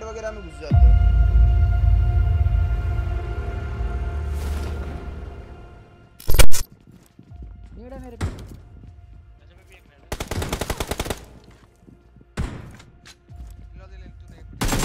वगैरह में घुस जाते हैं। नेड है मेरे पे। ऐसे में भी एक नेड है। ले ले तूने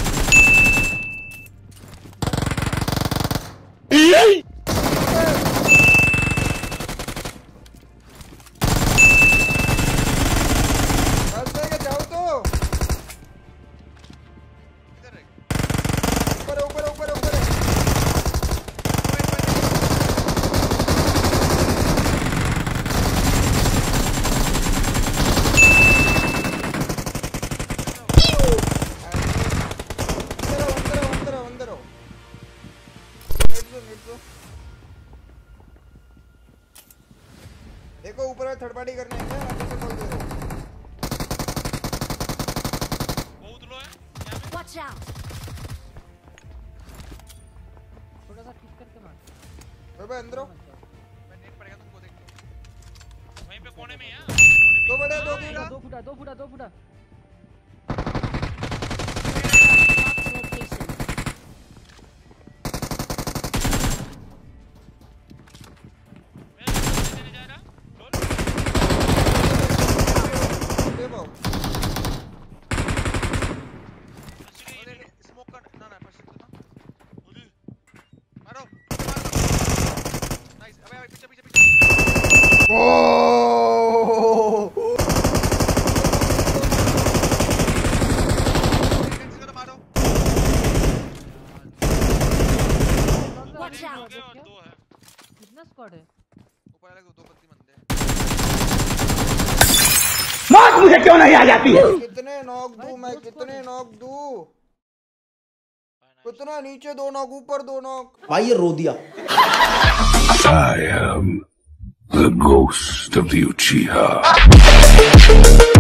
देखो ऊपर में थर्ड पार्टी करने हैं क्या? आगे से बोल दे रहा हूं। बहुत लो है यहां पे। Watch out! थोड़ा सा किक करके मार। भाई अंदर हो। मैं नेट पड़ेगा तुमको देख लो। वहीं पे कोने में है कोने में। दो बड़े दो फुटा 2 फुटा 2 फुटा। Location. मैं देने जा रहा बोल। दे बाओ। स्मोक कर ना ना फर्स्ट तो बोली मारो नाइस। अबे पीछे पीछे पीछे। मारो Watch out! दो है। कितना स्क्वाड है? ऊपर वाले को दो बत्ती बंदे हैं। मौत मुझे क्यों नहीं आ जाती है? कितने नॉक दूं मैं? कितने नॉक दूं? कितना नीचे 2 नॉक, ऊपर 2 नॉक। भाई ये रो दिया। I am the ghost of the Uchiha.